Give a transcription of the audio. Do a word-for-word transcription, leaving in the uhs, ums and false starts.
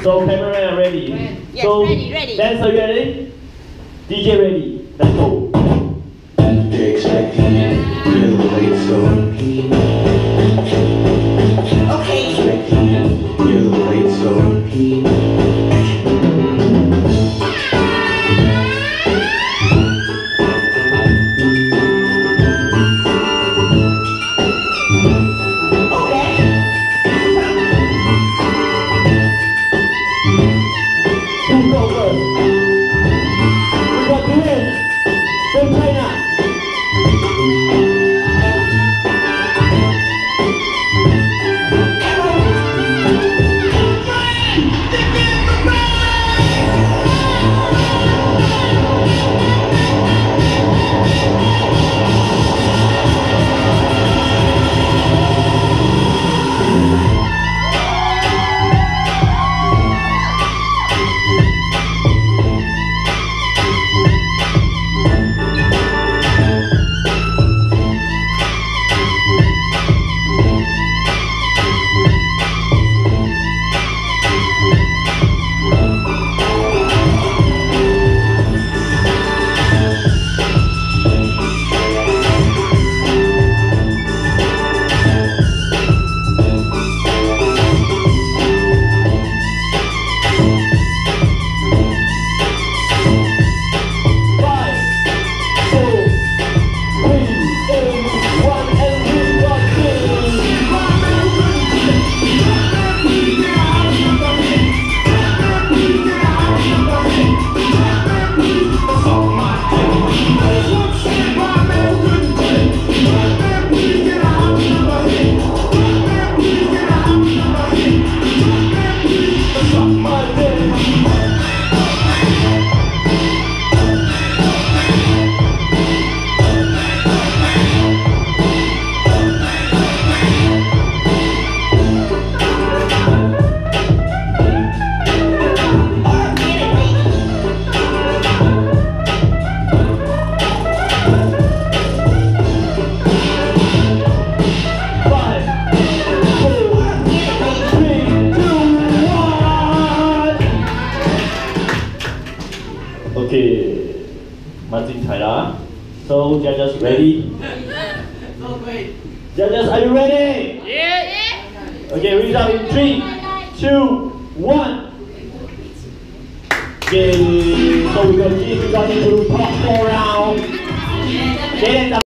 So camera ready. Yes, so ready, ready. Dancer ready. D J ready. Let's go. They expect you to the late so. Okay. Expect you to the late so. Who go first? We got Glenn from China. Okay, 蛮精彩啦。So judges ready? So great. Judges, are you ready? Yeah. Okay, read out in three, two, one. Okay, so we got we got into top four round. Okay,